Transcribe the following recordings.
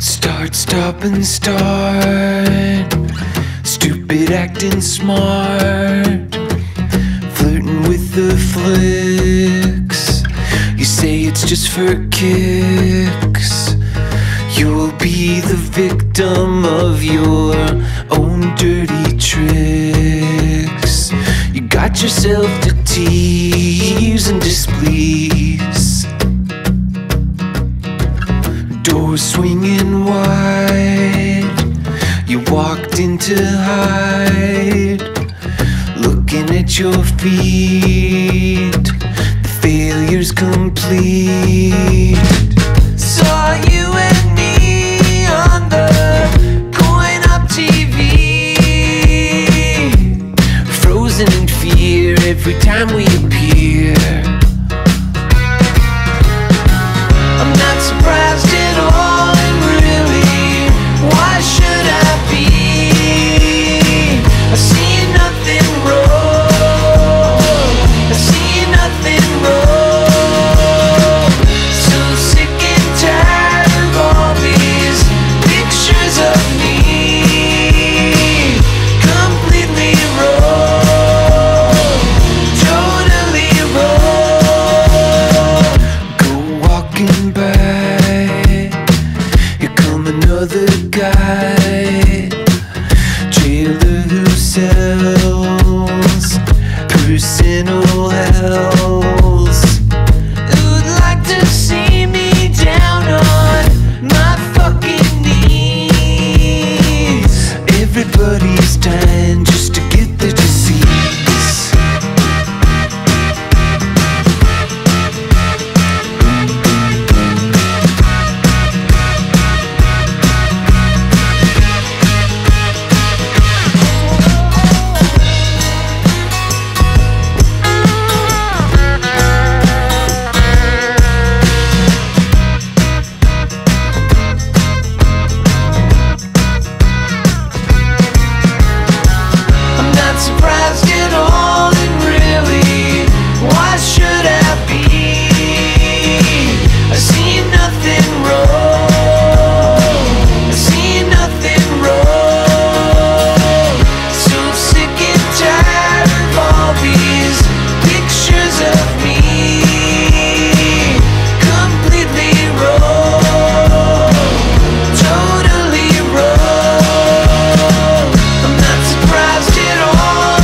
Start, stop and start. Stupid acting smart. Flirting with the flicks. You say it's just for kicks. You'll be the victim of your own dirty tricks. You got yourself to tease and displease. Doors swinging wide. You walked in to hide. Looking at your feet, the failure's complete. Saw you and me on the coin-op TV, frozen in fear every time we appear. I'm not surprised at all, and really, why should I be? I see nothing wrong, I see nothing wrong. So sick and tired of all these pictures of me, completely wrong, totally wrong. Go walking by, here come another guy, jailer who sells personal hells. Who'd like to see me down on my fucking knees? Everybody's dying just to get the disease. Surprised at all, and really, why should I be? I see nothing wrong, I see nothing wrong. So sick and tired of all these pictures of me, completely wrong, totally wrong. I'm not surprised at all.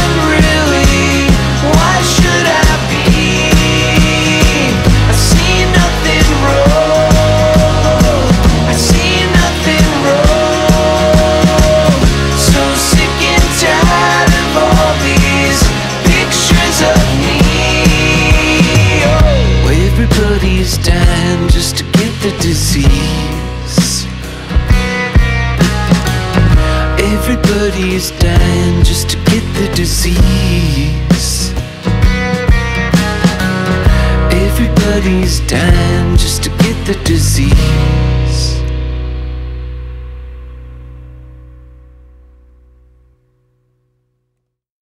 Everybody's dying just to get the disease. Everybody's dying just to get the disease. Everybody's dying just to get the disease.